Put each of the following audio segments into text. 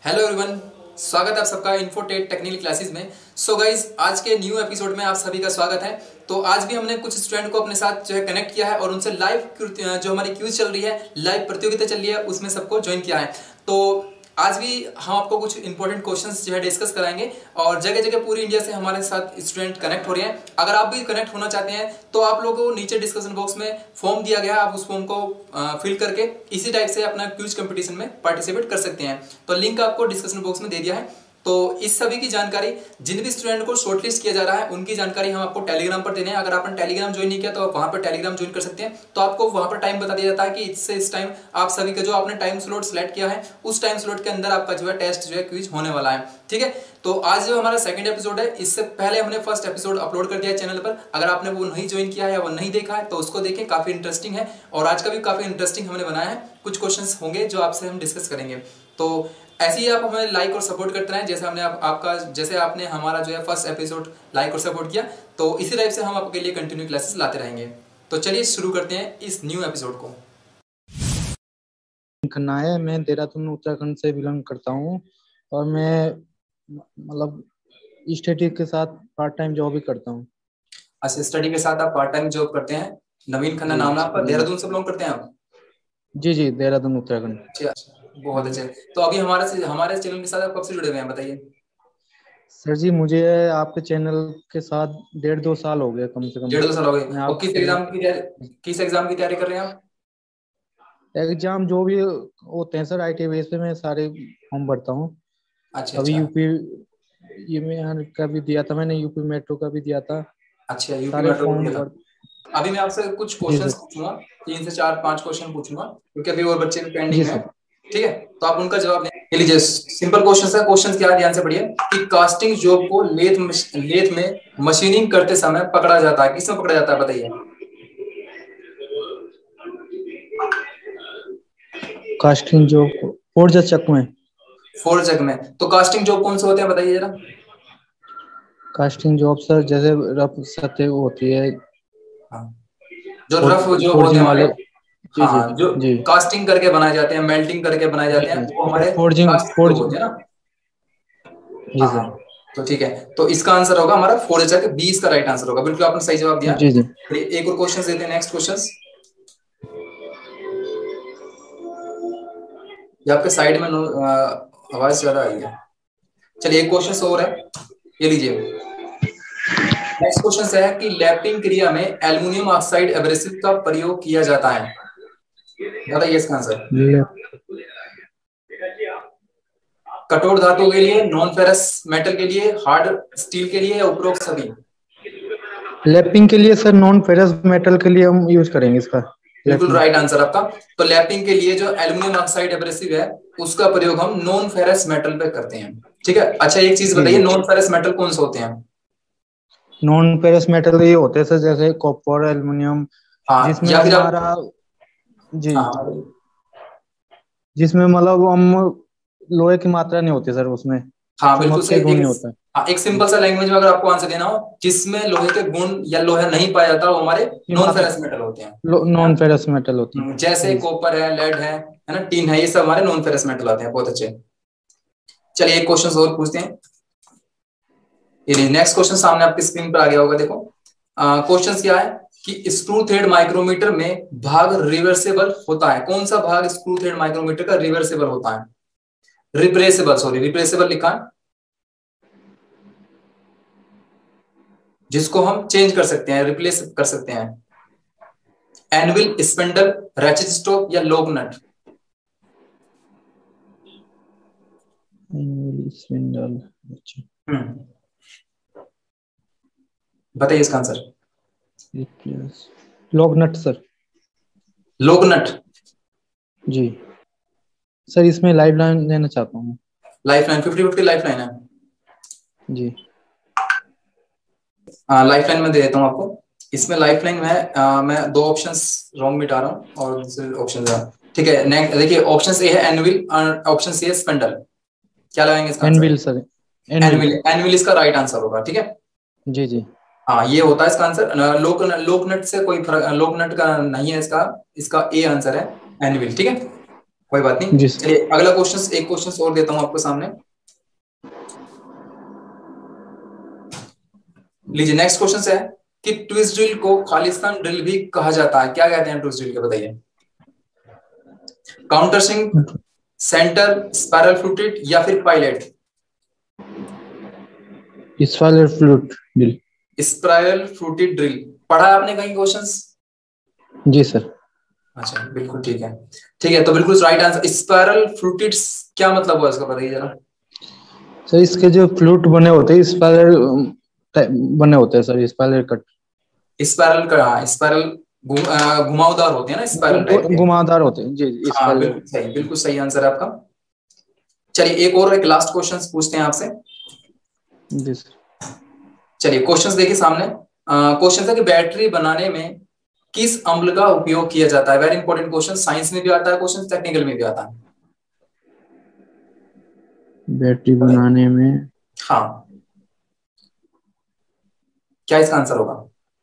Hello everyone, स्वागत है आप सबका इन्फोटेक टेक्निकल क्लासेस में। सो गाइज, आज के न्यू एपिसोड में आप सभी का स्वागत है। तो आज भी हमने कुछ स्टूडेंट को अपने साथ जो है कनेक्ट किया है और उनसे लाइव जो हमारी क्यूज चल रही है, लाइव प्रतियोगिता चल रही है, उसमें सबको ज्वाइन किया है। तो आज भी हम आपको कुछ इंपॉर्टेंट क्वेश्चंस जो है डिस्कस कराएंगे और जगह जगह पूरी इंडिया से हमारे साथ स्टूडेंट कनेक्ट हो रहे हैं। अगर आप भी कनेक्ट होना चाहते हैं तो आप लोगों को नीचे डिस्कशन बॉक्स में फॉर्म दिया गया है, आप उस फॉर्म को फिल करके इसी टाइप से अपना क्विज कंपटीशन में पार्टिसिपेट कर सकते हैं। तो लिंक आपको डिस्कशन बॉक्स में दे दिया है। तो इस सभी की जानकारी, जिन भी स्टूडेंट को शॉर्टलिस्ट किया जा रहा है उनकी जानकारी हम आपको टेलीग्राम पर देने हैं। अगर आपने टेलीग्राम ज्वाइन नहीं किया तो आप वहां पर टेलीग्राम ज्वाइन कर सकते हैं। तो आपको वहां पर टाइम बता दिया जाता है कि इससे इस टाइम आप सभी का जो आपने टाइम स्लॉट सेलेक्ट किया है उस टाइम स्लॉट के अंदर आपका जो है टेस्ट जो है क्विज होने वाला है। ठीक है, तो आज जो हमारा सेकंड एपिसोड है, इससे पहले हमने फर्स्ट एपिसोड अपलोड कर दिया है चैनल पर। अगर आपने वो नहीं ज्वाइन किया है या वो नहीं देखा है तो उसको देखें, काफी इंटरेस्टिंग है। और आज का भी काफी इंटरेस्टिंग हमने बनाया है। कुछ क्वेश्चंस होंगे जो आपसे हम डिस्कस करेंगे। तो ऐसे ही आप हमें लाइक और सपोर्ट करते रहें, जैसे हमने आपका जैसे आपने हमारा जो है फर्स्ट एपिसोड लाइक और सपोर्ट किया, तो इसी टाइप से हम आपके लिए कंटिन्यू क्लासेस लाते रहेंगे। तो चलिए शुरू करते हैं इस न्यू एपिसोड को। खन्ना है, मैं देहरादून उत्तराखंड से बिलोंग करता हूँ और मैं मतलब स्टडी के साथ पार्ट टाइम जॉब भी करता हूँ। अच्छा, स्टडी के साथ आप पार्ट टाइम जॉब करते हैं। नवीन खन्ना नाम है आपका, देहरादून से बिलोंग करते हैं आप? जी जी, देहरादून उत्तराखंड। अच्छा, बहुत अच्छे। तो अभी हमारे चैनल के साथ आप कब से जुड़े हुए हैं बताइए? सर जी, मुझे आपके चैनल के साथ 1.5-2 साल हो गए कम से कम। 1.5-2 साल हो गए। मैं और आपके किस एग्जाम की तैयारी कर रहे हैं आप? एग्जाम जो भी होते हैं सर, IT बेस पे मैं सारे फॉर्म भरता हूँ। अच्छा अभी अच्छा। यूपी ये में का भी दिया था मैंने, यूपी मेट्रो का भी दिया था। अच्छा, यूपी सारे मेट्रो फॉर्म दिया था। भर। अभी मैं आपसे कुछ जी क्वेश्चंस सर। पूछूंगा, 3 से 4 5 क्वेश्चन पूछूंगा, क्योंकि अभी और बच्चे भी जी पेंडिंग है। सर। ठीक है, तो आप उनका जवाब दें। ये लीजिए, सिंपल क्वेश्चन है। क्वेश्चन क्या है, ध्यान से पढ़िए कि कास्टिंग जॉब को लेथ में मशीनिंग करते समय पकड़ा जाता है, किसमें पकड़ा जाता है बताइए? कास्टिंग जॉब फोर्ज चक में। फोर जग में। तो कास्टिंग जॉब कौन से होते हैं बताइए जरा। कास्टिंग जॉब सर, जैसे रफ सतह होती है, हाँ, जो रफ जो होते हैं फोर्जिंग हमारे। वाले। जी जी। हाँ, जो जी कास्टिंग करके बनाए जाते हैं, मेल्टिंग करके बनाए जी जाते हैं, जी। वो हमारे फोर्जिंग कास्टिंग जॉब फोर्ज। होते हैं ना। जी हाँ, सर। तो ठीक है। तो इसका आंसर होगा हमारा 4 का राइट आंसर होगा। बिल्कुल आपने सही जवाब दिया। जी जी। एक और क्वेश्चन देते हैं, नेक्स्ट क्वेश्चन। ये आपके साइड में आवाज ज्यादा आ रही है। चलिए, एक क्वेश्चन और है, ये लीजिए। नेक्स्ट क्वेश्चन है कि लैपिंग क्रिया में एल्युमिनियम ऑक्साइड एब्रेसिव का प्रयोग किया जाता है, बताइए इसका आंसर। कठोर धातु के लिए, नॉन फेरस मेटल के लिए, हार्ड स्टील के लिए, या उपरोक्त सभी? लैपिंग के लिए सर, नॉन फेरस मेटल के लिए हम यूज करेंगे इसका। बिल्कुल लैपिंग। राइट आंसर आपका। तो लैपिंग के लिए जो एल्युमिनियम ऑक्साइड एब्रेसिव है उसका प्रयोग हम नॉन फेरस मेटल पे करते हैं। ठीक है, अच्छा एक चीज जी बताइए, जी। नॉन फेरस मेटल कौन से होते हैं? नॉन फेरस मेटल ये होते हैं सर, जैसे कॉपर, एल्युमिनियम, हाँ, जिसमें या फिर आप। हमारा। जी। हाँ हाँ, जिसमें मतलब हम लोहे की मात्रा नहीं होती सर उसमें, हाँ बिल्कुल चुंबक सही। के गुण नहीं होता है। हाँ, एक जी। सिंपल सा लैंग्वेज में अगर आपको आंसर देना हो, जिसमें लोहे के गुण या लोहा नहीं पाया जाता, वो हमारे की नॉन मात्रा फेरस मेटल होते हैं। है नॉन ना? फेरस मेटल होती है। जैसे जी सर। कॉपर है, लेड है ना, टीन है, ये सब हमारे नॉन फेरस मेटल आते हैं। बहुत अच्छे। चलिए, एक क्वेश्चन और पूछते हैं। ये नेक्स्ट क्वेश्चन सामने आपकी स्क्रीन पर आ गया होगा, देखो। क्वेश्चन क्या है कि स्क्रू थ्रेड माइक्रोमीटर में भाग रिवर्सेबल होता है। कौन सा भाग स्क्रू थ्रेड माइक्रोमीटर का रिवर्सेबल होता है? रिप्रेसेबल, सॉरी, रिप्रेसेबल लिखा है, जिसको हम चेंज कर सकते हैं, रिप्लेस कर सकते हैं। एनविल, स्पिंडल, रैचेट स्टॉक, या लॉग नट? स्पिंडल। अच्छा। बताइए इसका answer. Lock nut sir. Lock nut. जी सर, इसमें लाइफ लाइन लेना चाहता हूँ। लाइफ लाइन, 50-50 लाइफ लाइन है। जी। लाइफ लाइन में दे देता हूँ आपको। इसमें लाइफ लाइन में मैं दो ऑप्शंस रॉन्ग मिटा रहा हूँ और दूसरे ऑप्शन। ठीक है, नेक्स्ट देखिए, ऑप्शन ए है एनविल और ऑप्शन सी है स्पिंडल। क्या लगाएंगे इसका answer? Anvil sir. Anvil. Anvil, anvil इसका राइट आंसर होगा। ठीक है, जी जी। हाँ ये होता है इसका आंसर। लोकनट से कोई फर्क, लोकनट का नहीं है इसका। इसका ए आंसर है, एनविल। ठीक है, कोई बात नहीं, जी सर। चलिए अगला क्वेश्चन, एक क्वेश्चन और देता हूँ आपको सामने। लीजिए नेक्स्ट क्वेश्चन है कि ट्विस्ट ड्रिल को खालिस्तान ड्रिल भी कहा जाता है, क्या कहते हैं ट्विस्ट ड्रिल के, बताइए। Countersink, centre, spiral fluted या फिर pilot? Spiral flute drill. Spiral fluted drill, पढ़ा है आपने कहीं क्वेश्चंस? जी सर। अच्छा बिल्कुल ठीक है, ठीक है, तो बिल्कुल राइट आंसर। स्पाइरल फ्लूटेड क्या मतलब हुआ इसका, बताइए जरा। सर इसके जो फ्लूट बने होते हैं स्पाइरल बने होते हैं सर, स्पाइरल कट। स्पाइरल का, हाँ स्पाइरल घुमावदार होते हैं ना, स्पाइरल टाइप के। घुमावदार होते हैं जी, हाँ स्पाइरल। बिल्कुल सही, बिल्कुल सही आंसर है आपका। चलिए एक और, एक लास्ट क्वेश्चन पूछते हैं आपसे। जी सर। चलिए क्वेश्चंस देखिए सामने। क्वेश्चन है कि बैटरी बनाने में किस अम्ल का उपयोग किया जाता है? वेरी इंपॉर्टेंट क्वेश्चन, साइंस में भी आता है क्वेश्चन, टेक्निकल में भी आता है। बैटरी बनाने में हाँ, क्या इसका आंसर होगा?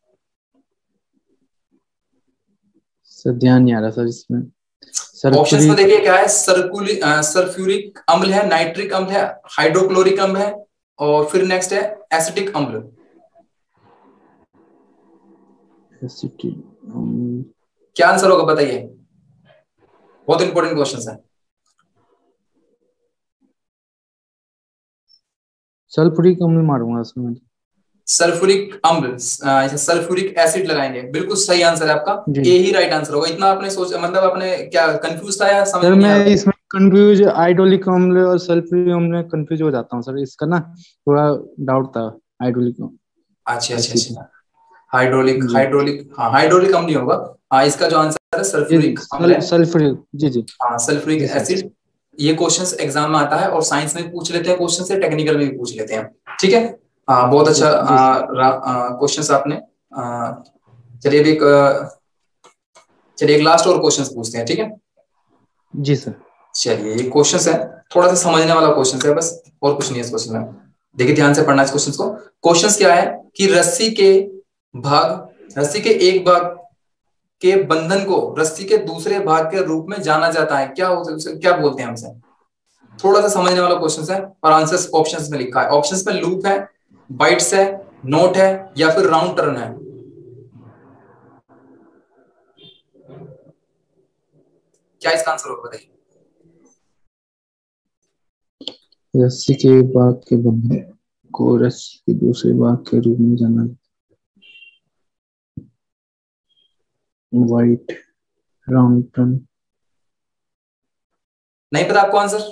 सर ध्यान नहीं आ रहा सर इसमें। ऑप्शंस में सल्फ्यूरिक। देखिए क्या है, सल्फ्यूरिक अम्ल है, नाइट्रिक अम्ल है, हाइड्रोक्लोरिक अम्ल है, और फिर नेक्स्ट है एसिटिक अम्ल। क्या आंसर होगा बताइए, बहुत इंपॉर्टेंट क्वेश्चन है। सल्फ्यूरिक अम्ल मारूंगा इसमें। सल्फ्यूरिक अम्ल, सल्फ्यूरिक एसिड लगाएंगे, बिल्कुल सही आंसर है आपका। जी ए ही राइट आंसर होगा। इतना आपने सोच, मतलब आपने क्या कंफ्यूज था या समझ सर, में नहीं आ मैं रहा? इसमें कंफ्यूज आइडोलिक अम्ल और सल्फ्यूरिक अम्ल में कंफ्यूज हो जाता हूँ सर, इसका ना थोड़ा डाउट था। आइडोलिक अच्छा अच्छा एसिड। अच्छा, हाइड्रोलिक, जी हाइड्रोलिक, हाँ हाइड्रोलिक अम्ल नहीं होगा। हाँ इसका जो आंसर है जी जी, सल्फ्यूरिक अम्ल है। सल्फ्यूरिक जी जी। हाँ सल्फ्यूरिक जी सर। एसिड। ये क्वेश्चंस एग्जाम में आता है, और साइंस में भी पूछ लेते हैं क्वेश्चन से, टेक्निकल में भी पूछ लेते हैं। ठीक है, बहुत जी अच्छा जी सर। क्वेश्चंस आपने। चलिए अभी चलिए एक लास्ट और क्वेश्चंस पूछते हैं, ठीक है। जी सर। चलिए ये क्वेश्चन है, थोड़ा सा समझने वाला क्वेश्चन है बस, और कुछ नहीं है इस क्वेश्चन में। देखिए ध्यान से पढ़ना इस क्वेश्चन को। क्वेश्चन क्या है कि रस्सी के एक भाग के बंधन को रस्सी के दूसरे भाग के रूप में जाना जाता है, क्या होता है उसे, क्या बोलते हैं हमसे? थोड़ा सा समझने वाला क्वेश्चन है, और आंसर ऑप्शंस में लिखा है। ऑप्शंस में लूप है, बाइट्स है, नोट है, या फिर राउंड टर्न है? क्या इसका आंसर होगा बताइए। रस्सी के एक भाग के बंधन को रस्सी के दूसरे भाग के रूप में जाना। White, round turn. नहीं पता आपको आंसर?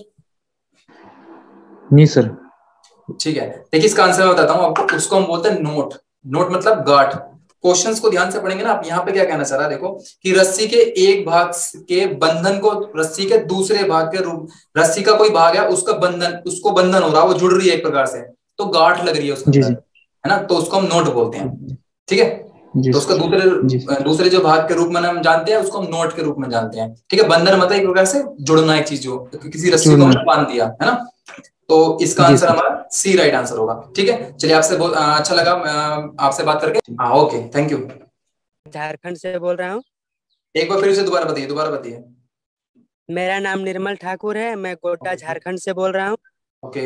नहीं सर। ठीक है, देखिए इसका आंसर मैं बताता हूँ आपको। उसको हम बोलते हैं नोट। नोट मतलब गांठ। क्वेश्चंस को ध्यान से पढ़ेंगे ना आप, यहाँ पे क्या कहना चाह रहा है देखो, कि रस्सी के एक भाग के बंधन को रस्सी के दूसरे भाग के रूप, रस्सी का कोई भाग है उसका बंधन, उसको बंधन हो रहा है, वो जुड़ रही है एक प्रकार से, तो गांठ लग रही है उसके जी अंदर, जी है ना, तो उसको हम नोट बोलते हैं। ठीक है, जी तो उसका सर। जी दूसरे सर। दूसरे जो भाग के रूप में हम जानते हैं उसको हम नोट के रूप में जानते हैं। ठीक है, बंधन मतलब एक प्रकार से जुड़ना, एक चीज जो किसी रस्सी को चूर्ण। हमने बांध दिया है ना, तो इसका जी आंसर सर। हमारा सी राइट आंसर होगा। ठीक है, चलिए आपसे बहुत अच्छा लगा आपसे बात करके। हाँ ओके, थैंक यू। झारखंड से बोल रहा हूँ। एक बार फिर से दोबारा बताइए, दोबारा बताइए। मेरा नाम निर्मल ठाकुर है, मैं गोड्डा झारखंड से बोल रहा हूँ। ओके,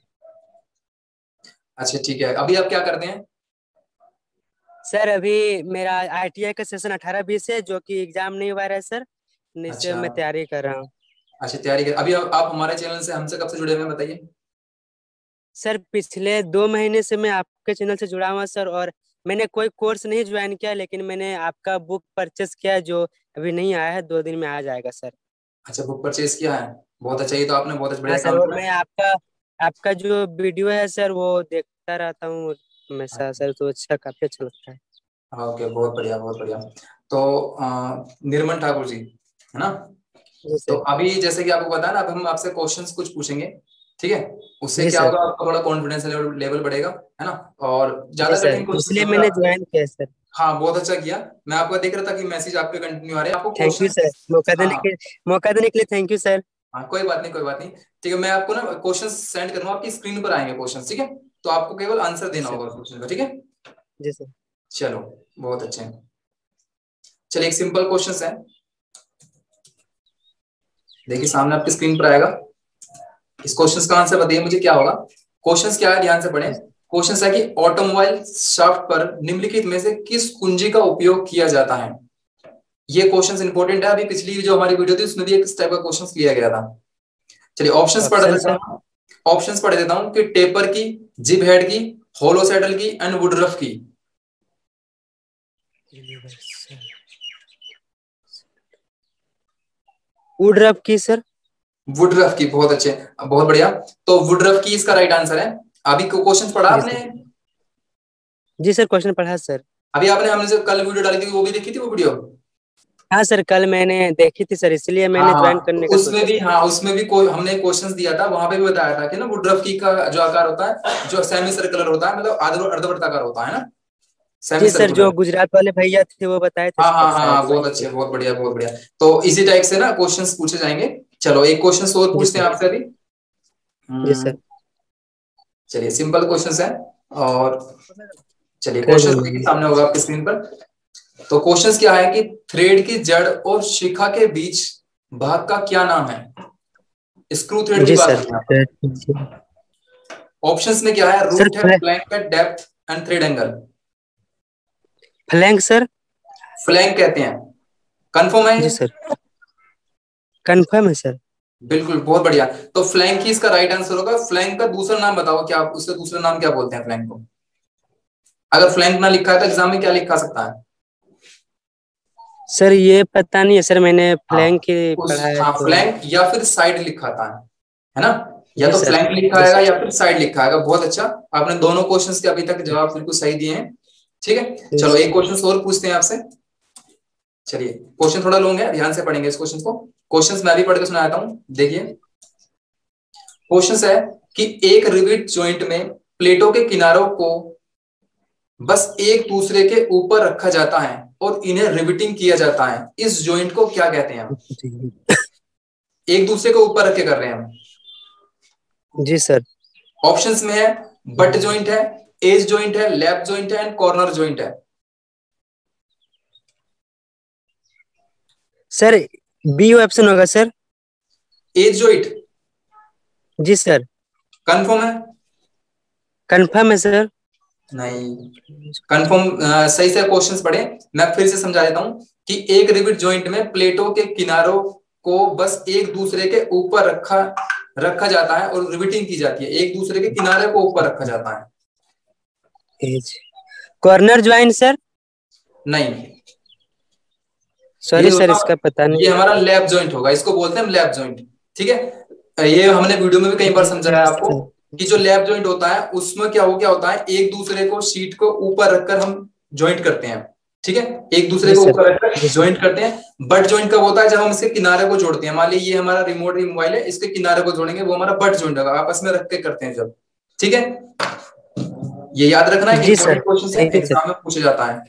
अच्छा ठीक है, अभी आप क्या करते हैं? सर अभी मेरा ITI का सेशन 18-20 है, जो कि एग्जाम नहीं हुआ है सर, इससे अच्छा मैं तैयारी कर रहा हूँ। अच्छा, तैयारी कर। अभी आप हमारे चैनल से हमसे कब से जुड़े हुए हैं बताइए। सर पिछले 2 महीने से मैं आपके चैनल से जुड़ा हुआ सर, और मैंने कोई कोर्स नहीं ज्वाइन किया, लेकिन मैंने आपका बुक परचेस किया जो अभी नहीं आया है, 2 दिन में आ जाएगा सर। अच्छा, बुक परचेज किया है, बहुत अच्छा, ये तो आपने बहुत अच्छा हाँ बढ़िया सर, काम और किया। मैं आपका आपका जो वीडियो है सर वो देखता रहता हूँ हमेशा सर, तो अच्छा काफी अच्छा लगता है। हाँ ओके, बहुत बढ़िया बहुत बढ़िया। तो निर्मल ठाकुर जी, है ना? जी तो सर। अभी जैसे कि आपको पता है ना, अब हम आपसे क्वेश्चंस कुछ पूछेंगे, ठीक है? उससे जी क्या सर। होगा, आपका थोड़ा कॉन्फिडेंस लेवल बढ़ेगा, है ना? और जी ज्यादा सर, कठिन क्वेश्चंस इसलिए होंगे मैंने आपके। ज्वाइन किया सर। हाँ बहुत अच्छा किया। मैं आपका देख रहा था कि मैसेज आपके कंटिन्यू आ रहे हैं, आपको थैंक यू सर, क्वेश्चंस। हाँ मौका देने के लिए थैंक यू सर। हाँ, कोई बात नहीं कोई बात नहीं। ठीक है, मैं आपको ना क्वेश्चंस सेंड करूंगा, आपकी स्क्रीन पर आएंगे क्वेश्चंस, ठीक है? तो आपको केवल आंसर जी देना सर। होगा क्वेश्चन का, ठीक है? जी सर। चलो, बहुत अच्छे। चलिए एक सिंपल क्वेश्चन है। देखिए सामने आपकी स्क्रीन पर आएगा। इस क्वेश्चन का आंसर बताइए मुझे क्या होगा। क्वेश्चन क्या है, ध्यान से पढ़ें। क्वेश्चन है कि ऑटोमोबाइल शाफ्ट पर निम्नलिखित में से किस कुंजी का उपयोग किया जाता है। ये क्वेश्चन इंपॉर्टेंट है। अभी पिछली जो हमारी वीडियो थी उसमें भी एक टाइप का क्वेश्चन लिया गया था। चलिए ऑप्शंस पढ़ देता हूं। ऑप्शंस पढ़ देता हूं कि टेपर की, जिब हेड की, होलो सैडल की एंड वुडरफ की। वुडरफ की सर। वुडरफ की, बहुत अच्छे, बहुत बढ़िया। तो वुडरफ की इसका राइट आंसर है। अभी क्वेश्चन पढ़ा आपने? जी सर, क्वेश्चन पढ़ा सर। अभी आपने हमने जो कल वीडियो डाली थी वो भी देखी थी वो वीडियो? हाँ सर, कल मैंने देखी थी सर, इसलिए मैंने ज्वाइन करने का उसमें सोचा। भी, हाँ उसमें भी कोई हमने क्वेश्चंस दिया था, वहां पे भी बताया था कि ना वुडरफ की का जो आकार होता है, जो सेमी सर्कुलर होता है, मतलब अर्धवृत्ताकार होता है ना, सेमी जी सर, जो सर्कुलर। गुजरात वाले भैया थे वो बताए थे हाँ सर हाँ शायद हाँ, वही बहुत अच्छे, थे। बहुत बढ़िया, बहुत बढ़िया। तो इसी टाइप से ना क्वेश्चंस पूछे जाएंगे। चलो एक क्वेश्चन और जी पूछते हैं सर। आपसे अभी। जी सर। चलिए सिंपल क्वेश्चंस है। और चलिए थ्रेड क्वेश्चन देखिए एंगल। सामने होगा आपकी स्क्रीन पर। तो क्वेश्चंस क्या है कि थ्रेड की जड़ और शिखा के बीच भाग का क्या नाम है। स्क्रू थ्रेड की जी बात सर। हो रही है। ऑप्शंस में क्या है, सर रूट है, फ्लैंक है, depth and thread angle. Flank sir. Flank कहते हैं। कंफर्म है जी ये? सर, कंफर्म है सर। बिल्कुल, बहुत बढ़िया। तो फ्लैंक ही इसका राइट आंसर होगा। फ्लैंक का दूसरा नाम बताओ, क्या आप उसका दूसरा नाम क्या बोलते हैं फ्लैंक को? अगर फ्लैंक ना लिखा है तो एग्जाम में क्या लिखा सकता है? सर ये पता नहीं है सर, मैंने हाँ फ्लैंक ही पढ़ा है हाँ, तो। फ्लैंक या फिर साइड लिखा था, है ना? या जी तो सर। फ्लैंक लिखा जी आएगा सर। या फिर साइड लिखा आएगा। बहुत अच्छा, आपने दोनों क्वेश्चंस के अभी तक जवाब बिल्कुल सही दिए हैं। ठीक है, जी चलो एक सर। क्वेश्चन और पूछते हैं आपसे। चलिए क्वेश्चन थोड़ा लॉन्ग है, ध्यान से पढ़ेंगे इस क्वेश्चन को। क्वेश्चन मैं भी पढ़ के सुनाता हूँ, देखिए। क्वेश्चन है कि एक रिवेट जॉइंट में प्लेटों के किनारों को बस एक दूसरे के ऊपर रखा जाता है और इन्हें रिवेटिंग किया जाता है। इस जॉइंट को क्या कहते हैं हम? एक दूसरे को ऊपर रख के कर रहे हैं हम। जी सर। ऑप्शंस में है बट जॉइंट है, एज जॉइंट है, लैप जॉइंट है एंड कॉर्नर जॉइंट है। सर बी ऑप्शन होगा सर। Edge joint? जी सर। कंफर्म है? कंफर्म है सर। नहीं कंफर्म। सही से क्वेश्चंस पढ़े, मैं फिर से समझा देता हूं कि एक रिवेट जॉइंट में प्लेटों के किनारों को बस एक दूसरे के ऊपर रखा रखा जाता है और रिवेटिंग की जाती है। एक दूसरे के किनारे को ऊपर रखा जाता है। Edge corner join sir. नहीं, ये सॉरी सर, होगा, इसका पता ये नहीं। हमारा लैप जॉइंट होगा, इसको बोलते हैं हम लैप जॉइंट। ठीक है, ये हमने वीडियो में भी कई बार समझाया है आपको कि जो लैप जॉइंट होता है उसमें क्या होता है, एक दूसरे को शीट को ऊपर रखकर हम ज्वाइंट करते हैं। ठीक है, एक दूसरे जी को सर। ऊपर रखकर जी सर। ज्वाइंट करते हैं। बट ज्वाइंट कब होता है, जब हम इसके किनारे को जोड़ते हैं। मान लीजिए ये हमारा रिमोट मोबाइल है, इसके किनारे को जोड़ेंगे, वो हमारा बट ज्वाइंट होगा, आपस में रख के करते हैं जब। ठीक है, ये याद रखना है, जी सर। इंपॉर्टेंट क्वेश्चन है, थैंक यू सर। एग्जाम में पूछा जाता है।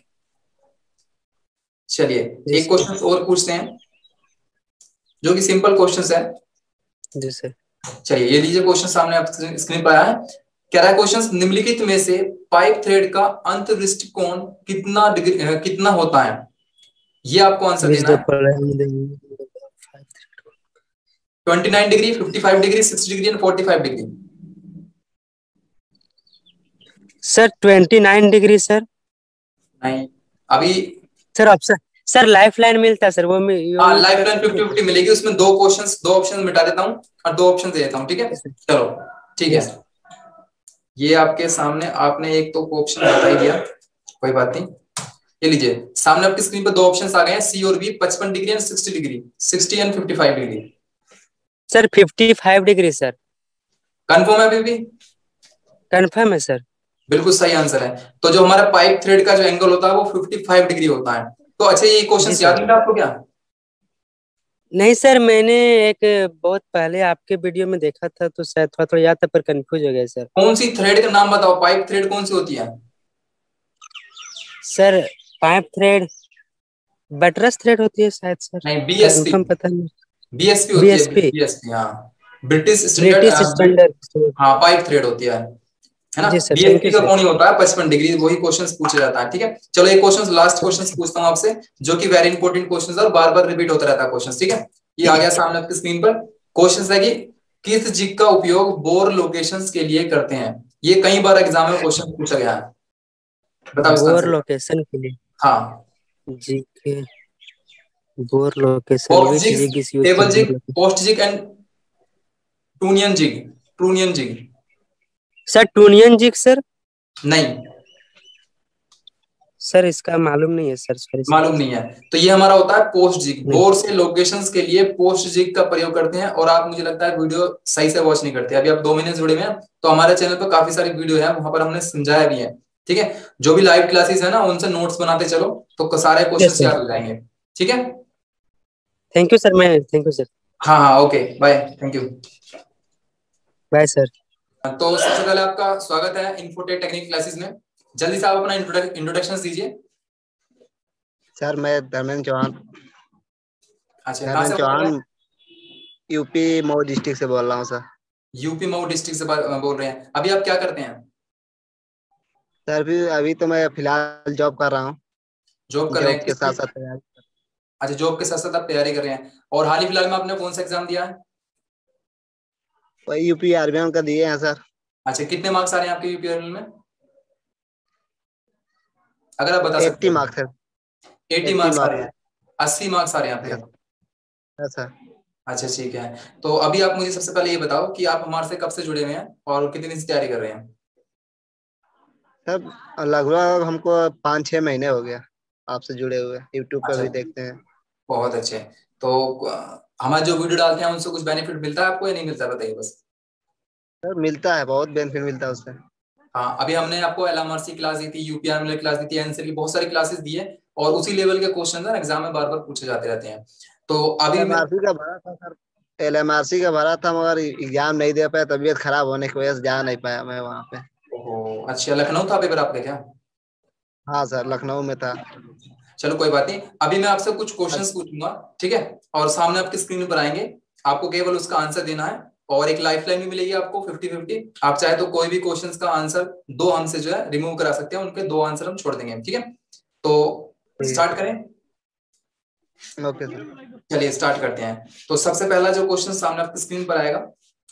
चलिए जी एक सर। क्वेश्चन और पूछते हैं जो कि सिंपल क्वेश्चन है। जी सर। चलिए ये लीजिए क्वेश्चन सामने आप स्क्रीन पर आया है। कह रहा है क्वेश्चन, निम्नलिखित में से पाइप थ्रेड का अंतरिष्ट कोण कितना डिग्री कितना होता है? ये आपको आंसर देना है। 29 degree, 55 degree, 60 degree and 45 degree. Sir 29 degree sir. नहीं, अभी sir option, sir life line मिलता है सर, वो हाँ यूज लाइफ कर लाइन सकते 50 हैं 50 मिलेगी। उसमें दो ऑप्शन मिटा देता हूँ और दो ऑप्शन दे देता हूँ। ठीक है, सर। चलो ठीक जी है। सर। ये आपके सामने, आपने एक तो ऑप्शन बता ही दिया, कोई बात नहीं। ये लीजिए सामने आपकी स्क्रीन पर दो ऑप्शंस आ गए हैं, सी और B, 55 degree and 60 degree, 60 and 55 degree. Sir 55 degree sir. Confirm है अभी भी? कंफर्म है सर। बिल्कुल सही आंसर है। तो जो हमारा पाइप थ्रेड का जो एंगल होता है वो 55 डिग्री होता है। तो अच्छा, ये जी क्वेश्चन याद सर। नहीं था आपको क्या? नहीं सर, मैंने एक बहुत पहले आपके वीडियो में देखा था तो शायद थोड़ा थोड़ा याद था, पर कंफ्यूज हो गया सर। कौन सी थ्रेड का नाम बताओ, पाइप थ्रेड कौन सी होती है? Sir pipe thread buttress thread होती है शायद सर। नहीं, बीएसपी। कंफर्म पता नहीं। बीएसपी होती है, बीएसपी। बीएसपी, हाँ, ब्रिटिश ब्रिटिश स्टैंडर्ड। स्टैंडर्ड। हाँ पाइप थ्रेड होती है ना। जी सर, थैंक बीएसपी यू का सर। कौन ही होता है 55 डिग्री, वही क्वेश्चन पूछा जाता है। ठीक है, चलो एक क्वेश्चन, लास्ट क्वेश्चन पूछता हूँ आपसे, जो कि वेरी इंपॉर्टेंट क्वेश्चन है और बार बार रिपीट होता रहता है क्वेश्चन। ठीक है, ये आ गया सामने आपकी स्क्रीन पर। क्वेश्चन है कि किस जिग का उपयोग बोर लोकेशंस के लिए करते हैं। ये कई बार एग्जाम में क्वेश्चन पूछा गया है, बताओ इसका बोर आंसर। लोकेशन के लिए हाँ, जी के bore location box which jig, jig is use table for bore jig, location. Post jig and trunnion jig. Trunnion jig sir trunnion jig sir. नहीं, सर इसका मालूम नहीं है सर, सॉरी सर। मालूम नहीं है। तो ये हमारा होता है पोस्ट जिग। नहीं बोर से लोकेशंस के लिए पोस्ट जिग का प्रयोग करते हैं। और आप, मुझे लगता है वीडियो सही से वॉच नहीं करते। अभी आप 2 महीने से जुड़े हुए हैं, तो हमारे चैनल पर काफी सारी वीडियो है, वहां पर हमने समझाया भी है। ठीक है, जो भी लाइव क्लासेस है ना, उनसे नोट्स बनाते चलो, तो सारे यस क्वेश्चन सर। याद हो जाएंगे। ठीक है, थैंक यू सर, मैं थैंक यू सर। हाँ हाँ, okay bye, thank you. Bye sir. तो सबसे पहले आपका स्वागत है इन्फोटेक टेक्निक क्लासेस में। जल्दी से आप अपना इंट्रोडक्शन दीजिए। सर मैं धर्मेंद्र चौहान। अच्छा, कहाँ से धर्मेंद्र बोल रहे हैं? चौहान, यूपी मऊ डिस्ट्रिक्ट से बोल रहा हूँ सर। यूपी मऊ डिस्ट्रिक्ट से बोल रहे हैं। अभी आप क्या करते हैं? सर भी अभी तो मैं फिलहाल जॉब कर रहा हूँ। जॉब कर रहे जॉब हैं, के किस साथ चीज? साथ तैयारी। अच्छा, जॉब के साथ साथ आप तैयारी कर रहे हैं। और हाल ही फिलहाल में आपने कौन सा एग्जाम दिया है? वही यूपी आरबीआई का दिए हैं सर। अच्छा, कितने मार्क्स आ रहे हैं आपके यूपीआरएल में, अगर आप बता सकते 80 हो? मार्क्स है। 80 80 मार्क्स आ रहे मार्क्स हैं, 80 मार्क्स आ रहे हैं है आपके। सर। अच्छा ठीक है। तो अभी आप मुझे सबसे पहले ये बताओ कि आप हमारे से कब से जुड़े हुए हैं और कितने दिन से तैयारी कर रहे हैं? सर लगभग हमको 5-6 महीने हो गया आपसे जुड़े हुए। यूट्यूब पर अच्छा, भी देखते हैं। बहुत अच्छे। तो हमारे जो वीडियो डालते हैं उनसे कुछ बेनिफिट मिलता है आपको या नहीं मिलता, बताइए बस। सर मिलता है, बहुत बेनिफिट मिलता है उससे। हाँ, अभी हमने आपको एलएमआरसी क्लास दी थी, यूपीआरएल क्लास दी थी, एनसीएल की बहुत सारी क्लासेस दी है। और उसी लेवल के क्वेश्चन ना एग्जाम में बार बार पूछे जाते रहते हैं। तो अभी मैं, एलएमआरसी का भरा था सर। एलएमआरसी का भरा था मगर एग्जाम नहीं दे पाया, तबीयत खराब होने की वजह से जा नहीं पाया मैं वहाँ पे। ओहो, अच्छा, लखनऊ था पेपर आपका क्या? हाँ सर, लखनऊ में था। चलो कोई बात नहीं, अभी मैं आपसे कुछ क्वेश्चंस पूछूंगा, ठीक है? और सामने आपकी स्क्रीन पर आएंगे, आपको केवल उसका आंसर देना है। और एक लाइफलाइन भी मिलेगी आपको 50-50। आप चाहे तो कोई भी क्वेश्चंस का आंसर दो हमसे जो है रिमूव करा सकते हैं, उनके दो आंसर हम छोड़ देंगे, ठीक है? तो स्टार्ट करें? Okay sir. चलिए स्टार्ट करते हैं। तो सबसे पहला जो क्वेश्चन सामने आपकी स्क्रीन पर आएगा,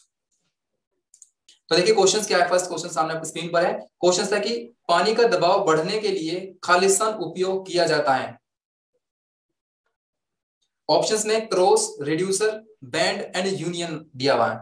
तो देखिए क्वेश्चन क्या है। फर्स्ट क्वेश्चन सामने आपकी स्क्रीन पर है। क्वेश्चन है कि पानी का दबाव बढ़ने के लिए खालिस्तान उपयोग किया जाता है। ऑप्शंस में cross, reducer, bend and union दिया हुआ है।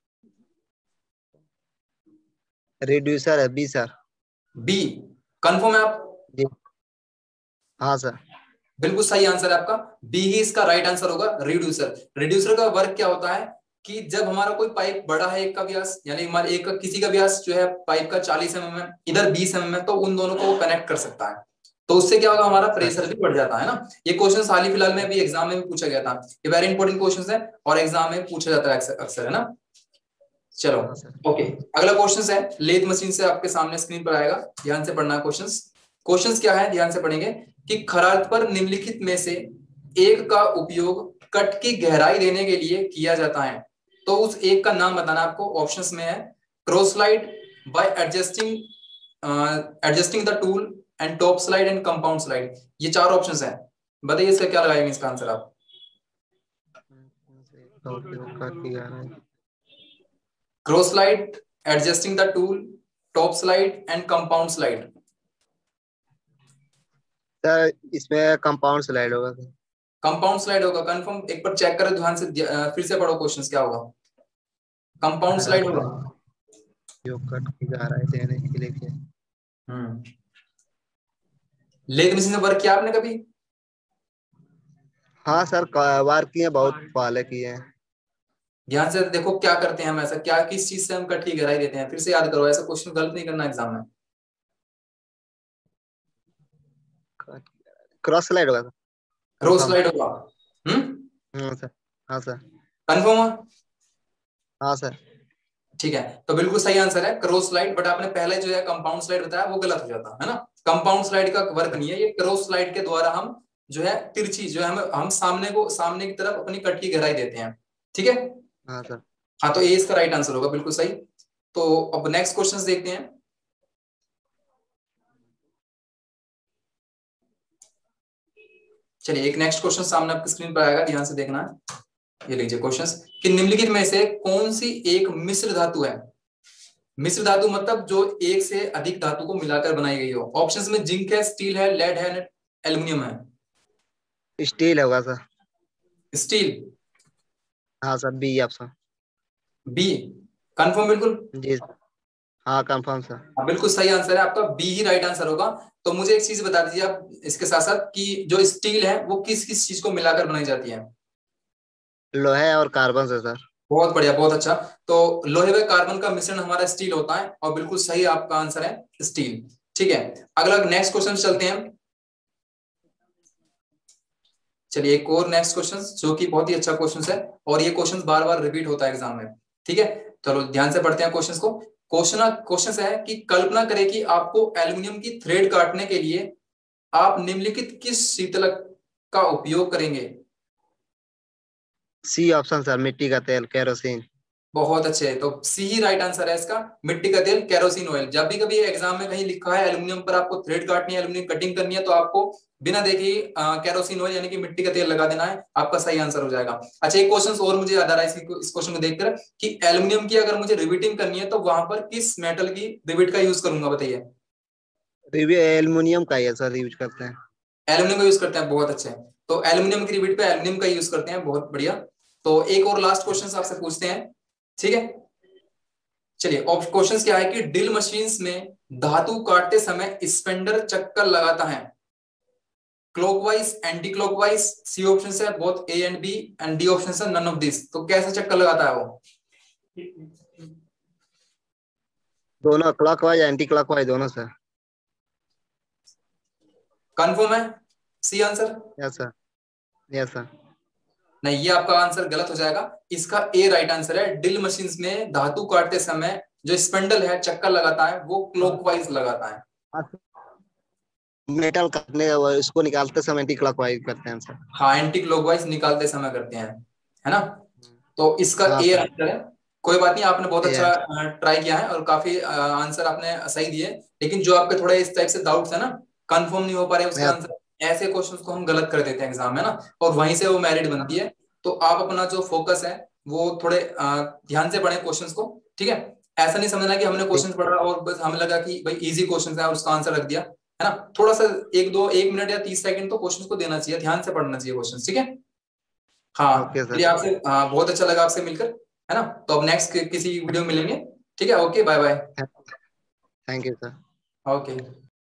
रिड्यूसर है, बी सर। बी, कंफर्म है आप? जी हाँ सर। बिल्कुल सही आंसर है आपका, बी ही इसका राइट आंसर होगा, रिड्यूसर। रिड्यूसर का वर्क क्या होता है कि जब हमारा कोई पाइप बड़ा है, एक का व्यास, यानी हमारे एक किसी का व्यास जो है पाइप का 40 mm है, इधर 20 mm है, तो उन दोनों को वो कनेक्ट कर सकता है। तो उससे क्या होगा, हमारा प्रेशर भी बढ़ जाता है ना। ये क्वेश्चन हाल ही फिलहाल में भी एग्जाम में भी पूछा गया था। ये वेरी इंपॉर्टेंट क्वेश्चन है और एग्जाम में पूछा जाता है अक्सर, है ना। चलो हाँ सर। ओके, अगला क्वेश्चन है लेथ मशीन से आपके सामने स्क्रीन पर आएगा, ध्यान से पढ़ना क्वेश्चंस। क्वेश्चंस क्या है, ध्यान से पढ़ेंगे कि खराद पर निम्नलिखित में से एक का उपयोग कट की गहराई देने के लिए किया जाता है। तो उस एक का नाम बताना आपको। ऑप्शंस में है cross slide, by adjusting the tool, and top slide and compound slide. ये चार ऑप्शंस हैं, बताइए इसका क्या लगाएंगे इसका आंसर आप। Cross slide, adjusting the tool, top slide and compound slide. Sir इसमें कंपाउंड स्लाइड होगा सर। कंपाउंड स्लाइड होगा, कंफर्म? एक बार चेक करो ध्यान से, फिर से पढ़ो क्वेश्चंस क्या होगा। कंपाउंड स्लाइड होगा। जो कट की गहराई देने के लिए किया। लेथ मशीन से वर्क किया आपने कभी? हाँ सर, बार किए, बहुत पहले किए हैं। ध्यान से देखो क्या करते हैं हम, ऐसा क्या, किस चीज से हम कट की गहराई देते हैं, फिर से याद करो, ऐसा क्वेश्चन गलत नहीं करना एग्जाम में। क्रॉस स्लाइड होगा सर। Cross confirm. स्लाइड होगा। हाँ सर। हाँ सर। कंफर्म है? हाँ सर। ठीक है, तो बिल्कुल सही आंसर है क्रॉस स्लाइड। बट आपने पहले जो है कंपाउंड स्लाइड बताया, वो गलत हो जाता है ना। कंपाउंड स्लाइड का वर्क नहीं है ये, क्रॉस स्लाइड के द्वारा हम जो है तिरछी जो है हम सामने की तरफ अपनी कट की गहराई देते हैं, ठीक है। हाँ सर। हाँ, तो ए इसका राइट आंसर होगा, बिल्कुल सही। तो अब नेक्स्ट क्वेश्चन देखते हैं। चलिए एक नेक्स्ट क्वेश्चन सामने आपकी स्क्रीन पर आएगा, ध्यान से देखना है। ये लीजिए क्वेश्चंस कि निम्नलिखित में से कौन सी एक मिश्र धातु है। मिश्र धातु मतलब जो एक से अधिक धातु को मिलाकर बनाई गई हो। ऑप्शंस में जिंक है, स्टील है, लेड है, एल्युमिनियम है। स्टील होगा सर। स्टील। हाँ sir, B option. B confirm बिल्कुल। जी। हाँ कंफर्म सर। हाँ, बिल्कुल सही आंसर है आपका, बी ही राइट आंसर होगा। तो मुझे एक चीज बता दीजिए आप इसके साथ साथ कि जो स्टील है वो किस किस चीज को मिलाकर बनाई जाती है। लोहे और कार्बन से सर। बहुत बढ़िया, बहुत अच्छा। तो लोहे व कार्बन का मिश्रण हमारा स्टील होता है और बिल्कुल सही आपका आंसर है स्टील। ठीक है, अगला नेक्स्ट क्वेश्चन चलते हैं। चलिए एक और नेक्स्ट क्वेश्चन जो कि बहुत ही अच्छा क्वेश्चन है और ये क्वेश्चन बार बार रिपीट होता है एग्जाम में। ठीक है, चलो ध्यान से पढ़ते हैं क्वेश्चन को। क्वेश्चन है कि कल्पना करें कि आपको एल्युमिनियम की थ्रेड काटने के लिए आप निम्नलिखित किस शीतलक का उपयोग करेंगे। सी ऑप्शन सर, मिट्टी का तेल, केरोसिन। बहुत अच्छे, तो सी ही राइट आंसर है इसका, मिट्टी का तेल, केरोसिन ऑयल। जब भी कभी एग्जाम में कहीं लिखा है एल्युमिनियम पर आपको थ्रेड काटनी है, एल्युमिनियम कटिंग करनी है, तो आपको बिना देखे ही केरोसिन ऑयल यानी कि मिट्टी का तेल लगा देना है, आपका सही आंसर हो जाएगा। अच्छा एक क्वेश्चन और मुझे याद आ रहा है इस क्वेश्चन को देखकर कि एल्युमिनियम की अगर मुझे रिविटिंग करनी है तो वहां पर किस मेटल की रिविट का यूज करूंगा, बताइए। एल्युमिनियम का ही है सर, यूज करते हैं। एल्युमिनियम का यूज करते हैं, बहुत अच्छे। तो एल्युमिनियम की रिविट पे एल्युमिनियम का यूज करते हैं, बहुत बढ़िया। तो एक और लास्ट क्वेश्चन आपसे पूछते हैं, ठीक है। चलिए क्वेश्चन क्या है कि ड्रिल मशीन्स में धातु काटते समय स्पेंडर चक्कर लगाता है clockwise, anticlockwise. C option है both A and B and D option है नन ऑफ दिस। तो कैसे चक्कर लगाता है वो। दोनों, क्लॉकवाइज एंटी क्लॉकवाइज दोनों सर। कंफर्म है C answer. Yes sir. Yes sir. नहीं, ये आपका आंसर गलत हो जाएगा। इसका ए राइट आंसर है। ड्रिल मशीन्स में धातु काटते समय जो स्पेंडल है चक्कर लगाता है वो क्लॉकवाइज लगाता है। मेटल काटने इसको निकालते समय एंटी क्लॉकवाइज करते हैं सर। हाँ, एंटी क्लॉकवाइज निकालते समय करते हैं, है ना। तो इसका हाँ ए सर। आंसर है। कोई बात नहीं, आपने बहुत ये अच्छा ट्राई किया है और काफी आंसर आपने सही दिए। लेकिन जो आपके थोड़े इस टाइप से डाउट्स है ना, कंफर्म नहीं हो पा रहे उसके यस। आंसर, ऐसे क्वेश्चंस को हम गलत कर देते हैं एग्जाम में ना, और वहीं से वो मेरिट बनती है। तो आप अपना जो फोकस है वो थोड़े ध्यान से पढ़ें क्वेश्चंस को, ठीक है। ऐसा नहीं समझना कि हमने क्वेश्चन पढ़ा और बस हमें लगा कि भाई इजी क्वेश्चन है और उसका आंसर रख दिया, है ना। थोड़ा सा एक मिनट या 30 सेकंड तो क्वेश्चन को देना चाहिए, ध्यान से पढ़ना चाहिए क्वेश्चन, ठीक है। हाँ ओके चलिए, सर। आपसे बहुत अच्छा लगा आपसे मिलकर, है ना। तो अब नेक्स्ट किसी वीडियो में मिलेंगे, ठीक है। Okay, bye bye. Thank you sir. Okay.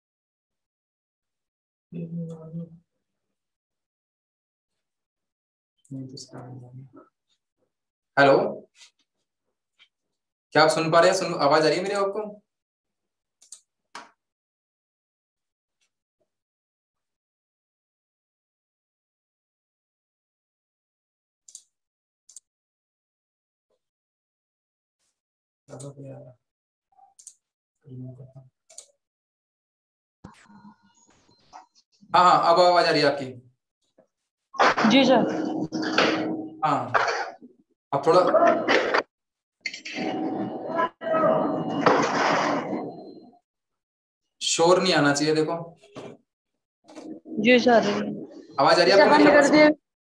Hello, क्या आप सुन पा रहे हैं, सुन आवाज आ रही है मेरी आपको। हाँ हाँ, अब आवाज आ रही है आपकी। जी सर। हाँ, अब थोड़ा शोर नहीं आना चाहिए, देखो। जी सर। आवाज आ रही है इसे आपको बंद मेरी कर आवाज? दिए।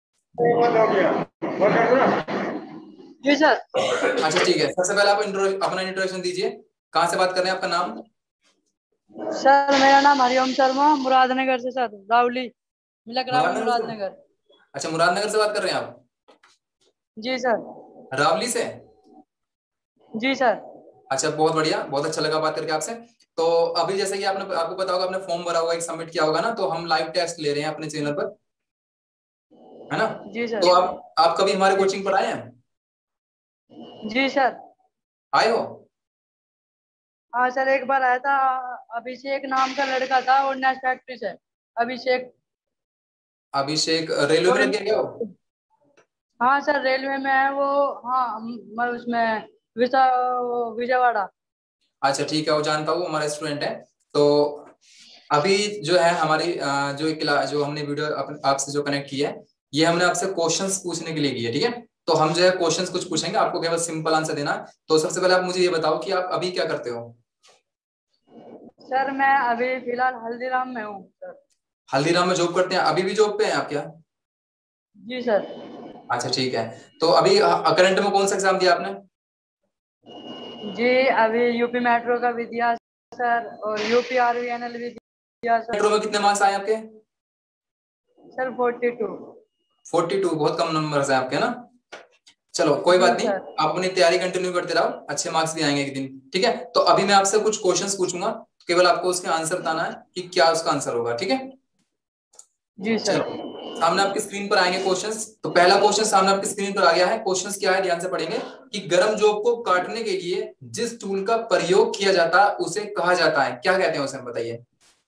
जी सर। अच्छा ठीक है, सबसे पहले आप अपना इंट्रोडक्शन दीजिए। कहाँ से बात कर रहे हैं, आपका नाम? सर मेरा नाम हरिओम शर्मा, मुरादनगर से सर, रावली मिला ग्राउंड मुरादनगर से? मुरादनगर। अच्छा, मुरादनगर से बात कर रहे हैं आप? जी सर। रावली से? जी सर। अच्छा, बहुत बढ़िया, बहुत अच्छा लगा बात करके आपसे। तो अभी जैसे कि आपने आपको पता होगा, आपने फॉर्म भरा होगा, एक सबमिट किया होगा ना, तो हम लाइव टेस्ट ले रहे हैं अपने चैनल पर, है ना। जी सर। तो आप कभी हमारे कोचिंग पर आए हैं? जी सर। आए हो? हाँ सर, एक बार आया था। अभिषेक नाम का लड़का था, वो नेक्स्ट फैक्ट्री से। अभिषेक। अभिषेक रेलवे में और लग गया क्या वो? हाँ सर, रेलवे में है वो। हाँ, मैं उसमें विजयवाड़ा। अच्छा ठीक है, वो जानता हूँ, हमारा स्टूडेंट है। तो अभी जो है हमारी जो हमने वीडियो आपसे जो कनेक्ट की है, ये हमने आपसे क्वेश्चंस पूछने के लिए की है, ठीक है। तो हम जो है क्वेश्चंस कुछ पूछेंगे, आपको केवल सिंपल आंसर देना है। तो सबसे पहले आप मुझे ये बताओ कि आप अभी क्या करते हो। सर मैं अभी फिलहाल हल्दीराम में हूँ सर। हल्दीराम में जॉब करते हैं? अभी भी जॉब पे हैं आप क्या? जी सर। अच्छा ठीक है। तो अभी करंट में कौन सा एग्जाम दिया आपने? जी अभी यूपी मेट्रो का भी दिया सर, और यूपी RVNL भी दिया सर। मेट्रो में कितने मार्क्स आए आपके? सर 42। 42, बहुत कम नंबर है आपके ना। चलो कोई बात नहीं, सर। आप अपनी तैयारी कंटिन्यू करते रहो, अच्छे मार्क्स भी आएंगे एक दिन, ठीक है। तो अभी मैं आपसे कुछ क्वेश्चंस पूछूंगा, केवल आपको उसके आंसर बताना है कि क्या उसका आंसर होगा, ठीक है। जी सर। चलो सामने आपकी स्क्रीन पर आएंगे क्वेश्चंस। तो पहला क्वेश्चन सामने आपकी स्क्रीन पर आ गया है। क्वेश्चंस क्या है, ध्यान से पढ़ेंगे कि गर्म जॉब को काटने के लिए जिस टूल का प्रयोग किया जाता है उसे कहा जाता है, क्या कहते हैं उसे, बताइए।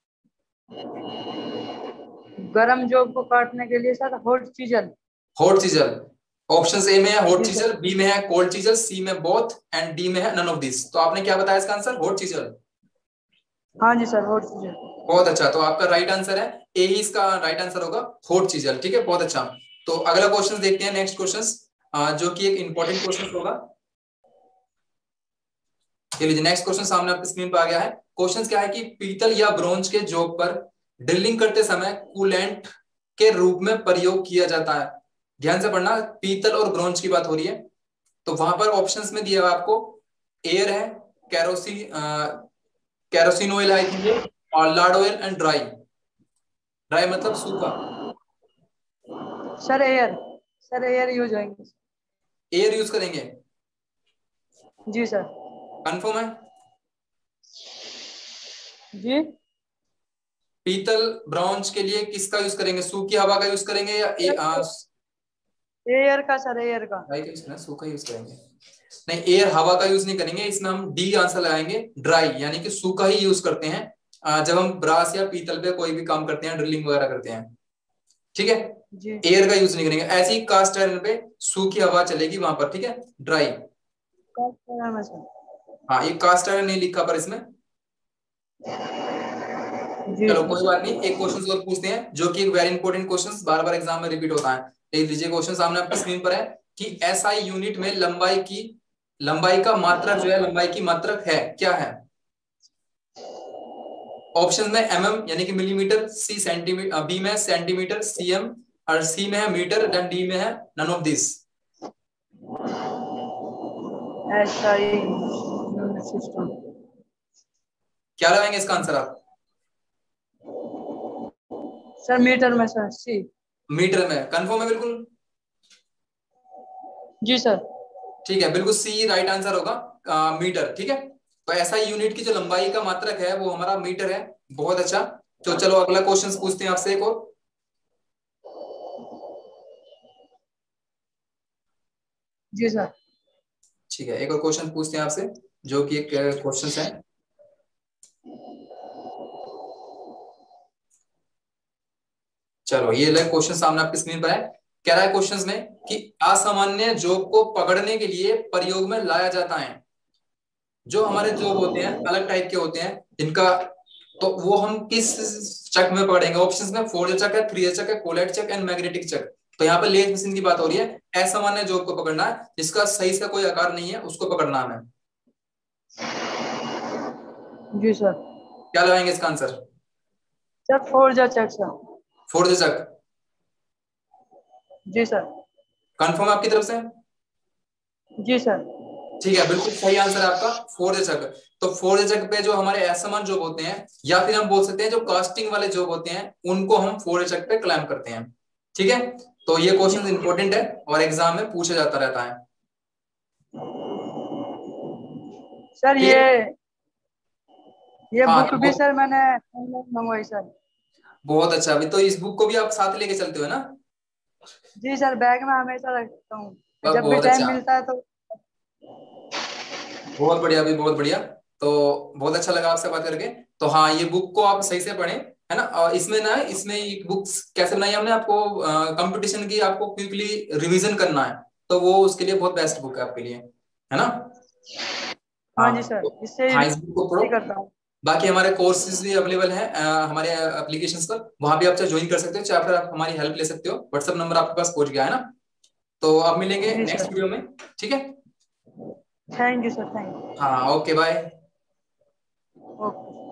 गरम जॉब को काटने के लिए sir hot chisel. Hot chisel. Option A में है हॉट जी चीजल, सर। बी में है कोल्ड चीजल, सी में बोथ एंड डी में है नन ऑफ दिस। तो आपने क्या बताया इसका आंसर, हॉट चीजल। हाँ जी सर, हॉट चीजल। बहुत अच्छा, तो आपका राइट आंसर है ए ही इसका राइट आंसर होगा, हॉट चीजल, ठीक है, बहुत अच्छा। तो अगला क्वेश्चन देखते हैं, नेक्स्ट क्वेश्चन जो कि एक इंपॉर्टेंट क्वेश्चन होगा। ये लीजिए नेक्स्ट क्वेश्चन सामने आपकी स्क्रीन पर आ गया है। क्वेश्चन क्या है कि पीतल या ब्रोंज के जॉब पर ड्रिलिंग करते समय कूलेंट के रूप में प्रयोग किया जाता है। ध्यान से पढ़ना, पीतल और ब्रोंज की बात हो रही है। तो वहां पर ऑप्शंस में दिया हुआ आपको एयर है, kerosene kerosene oil I think, और lard oil and dry. Dry मतलब सूखा। Sir air. Sir air use होंगे। एयर यूज करेंगे, जी सर। कंफर्म है? जी। पीतल ब्रॉन्ज के लिए किसका यूज करेंगे, सूखी हवा का यूज करेंगे या एयर का सर, एयर का। ड्राई का यूज करना, सूखा यूज करेंगे? नहीं, एयर हवा का यूज नहीं करेंगे, इसमें हम डी आंसर लगाएंगे, ड्राई, यानी कि सूखा ही यूज करते हैं जब हम ब्रास या पीतल पे कोई भी काम करते हैं, ड्रिलिंग वगैरह करते हैं, ठीक है। जी। एयर का यूज नहीं करेंगे, ऐसे ही कास्ट आयरन पे सूखी हवा चलेगी वहां पर, ठीक है, ड्राई। सर। हाँ, ये कास्ट आयरन नहीं लिखा पर इसमें। जी चलो सर। कोई बात नहीं, एक क्वेश्चन और पूछते हैं जो कि एक वेरी इंपॉर्टेंट क्वेश्चन, बार बार एग्जाम में रिपीट होता है। देख लीजिए क्वेश्चन सामने आपकी स्क्रीन पर है कि एसआई यूनिट में लंबाई का मात्रक जो है, लंबाई की मात्रक है, क्या है? ऑप्शन में mm यानी कि मिलीमीटर, सी सेंटीमीटर, बी में सेंटीमीटर, cm, और सी में है मीटर, देन डी में है none of this. SI system. क्या लगाएंगे इसका आंसर आप? सर मीटर में सर, सी। मीटर में, कंफर्म है बिल्कुल? जी सर। ठीक है, बिल्कुल सी राइट आंसर होगा, मीटर, ठीक है। तो ऐसा यूनिट की जो लंबाई का मात्रक है वो हमारा मीटर है, बहुत अच्छा। तो चलो अगला क्वेश्चन पूछते हैं आपसे एक और। जी सर। ठीक है, एक और क्वेश्चन पूछते हैं आपसे जो कि एक क्वेश्चन है। चलो ये ले क्वेश्चन सामने आपकी स्क्रीन पर है। कह रहा है क्वेश्चन में कि असामान्य जॉब को पकड़ने के लिए प्रयोग में लाया जाता है। जो हमारे जॉब होते हैं अलग टाइप के होते हैं जिनका, तो वो हम किस चक में पकड़ेंगे? ऑप्शंस में फोर्ज चक है, थ्री चक है, collet chuck and magnetic chuck. तो यहाँ पे लेथ मशीन की बात हो रही है। असामान्य जॉब को पकड़ना है जिसका सही से कोई आकार नहीं है, उसको पकड़ना है। जी सर। क्या लगाएंगे इसका answer? Sir four jaw chuck sir. Four jaw chuck, जी सर। कंफर्म आपकी तरफ से? जी सर। ठीक है, बिल्कुल सही आंसर है आपका, फोर्ज चक। तो फोर्ज चक पे जो हमारे असमान जॉब होते हैं, या फिर हम बोल सकते हैं जो कास्टिंग वाले जॉब होते हैं, उनको हम फोर्ज चक पे क्लाइम करते हैं, ठीक है। तो ये क्वेश्चन इंपॉर्टेंट है और एग्जाम में पूछा जाता रहता है। सर ठीक है? ये हाँ बुक भी सर मैंने ऑनलाइन मंगवाई सर। बहुत अच्छा, अभी तो इस बुक को भी आप साथ लेके चलते हो ना? जी सर, बैग में हमेशा रखता हूँ, जब भी बहुत टाइम अच्छा, मिलता है तो। बहुत बढ़िया अभी, बहुत बढ़िया। तो बहुत अच्छा लगा आपसे बात करके। तो हाँ, ये बुक को आप सही से पढ़ें, है ना। और इसमें ना, इसमें बुक्स कैसे बनाई हमने, आपको कंपटीशन की आपको क्विकली रिवीजन करना है, तो वो उसके लिए बहुत बेस्ट बुक है आपके लिए, है ना। हाँ हाँ जी सर, तो इससे हाँ, इस बुक को पढ़ो। करता हूँ। बाकी हमारे कोर्सेज भी अवेलेबल हैं हमारे एप्लीकेशंस पर, वहां भी आप चाहे ज्वाइन कर सकते हो, चाहे फिर आप हमारी हेल्प ले सकते हो। व्हाट्सएप नंबर आपके पास पहुंच गया है ना। तो अब मिलेंगे जी नेक्स्ट सर। वीडियो में, ठीक है। Thank you sir, thank you. हाँ, ओके बाय। ओके।